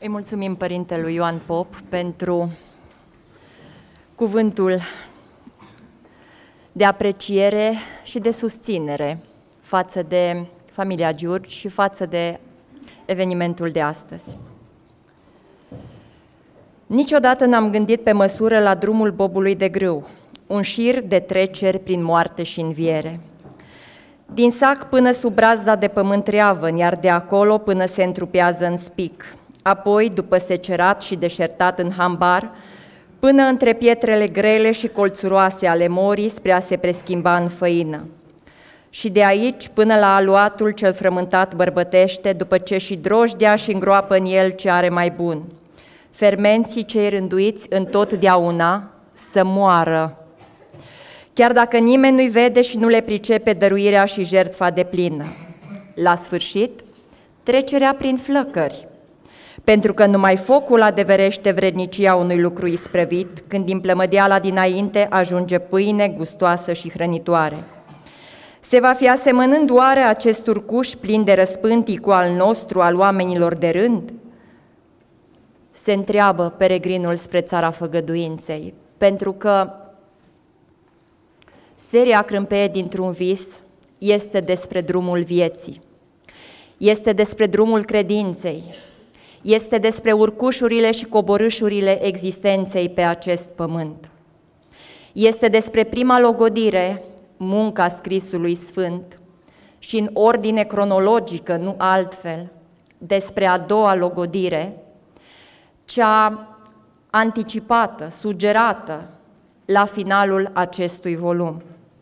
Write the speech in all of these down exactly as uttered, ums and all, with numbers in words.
Îi mulțumim Părintelui Ioan Pop pentru cuvântul de apreciere și de susținere față de familia Giurgi și față de evenimentul de astăzi. Niciodată n-am gândit pe măsură la drumul Bobului de Grâu, un șir de treceri prin moarte și înviere. Din sac până sub brazda de pământ reavăn, iar de acolo până se întrupează în spic, apoi, după secerat și deșertat în hambar, până între pietrele grele și colțuroase ale morii spre a se preschimba în făină. Și de aici până la aluatul cel frământat bărbătește, după ce și drojdea și îngroapă în el ce are mai bun. Fermenții cei rânduiți întotdeauna să moară, chiar dacă nimeni nu-i vede și nu le pricepe dăruirea și jertfa deplină. La sfârșit, trecerea prin flăcări, pentru că numai focul adeverește vrednicia unui lucru isprăvit, când din plămădeala dinainte ajunge pâine gustoasă și hrănitoare. Se va fi asemănând oare acest turcuș plin de răspântii cu al nostru, al oamenilor de rând? Se întreabă peregrinul spre țara făgăduinței, pentru că seria Crâmpeie dintr-un vis este despre drumul vieții, este despre drumul credinței, este despre urcușurile și coborâșurile existenței pe acest pământ. Este despre prima logodire, munca scrisului sfânt, și în ordine cronologică, nu altfel, despre a doua logodire, cea anticipată, sugerată la finalul acestui volum.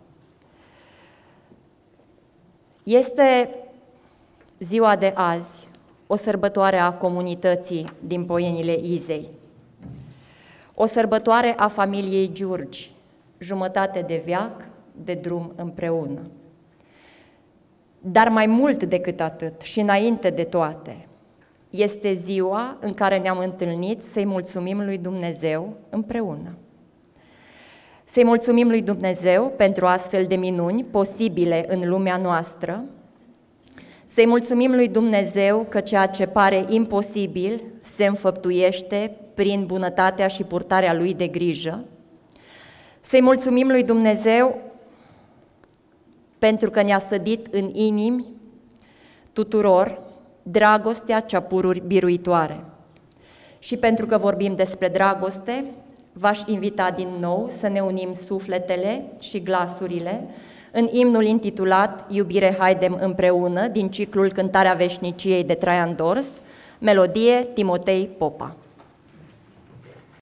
Este ziua de azi o sărbătoare a comunității din Poienile Izei, o sărbătoare a familiei Giurgi, jumătate de veac de drum împreună. Dar mai mult decât atât și înainte de toate, este ziua în care ne-am întâlnit să-i mulțumim lui Dumnezeu împreună. Să-i mulțumim lui Dumnezeu pentru astfel de minuni posibile în lumea noastră, să-i mulțumim lui Dumnezeu că ceea ce pare imposibil se înfăptuiește prin bunătatea și purtarea lui de grijă, să-i mulțumim lui Dumnezeu pentru că ne-a sădit în inimi tuturor dragostea cea pururi biruitoare. Și pentru că vorbim despre dragoste, v-aș invita din nou să ne unim sufletele și glasurile în imnul intitulat Iubire, haidem împreună, din ciclul Cântarea Veșniciei de Traian Dors, melodie Timotei Popa.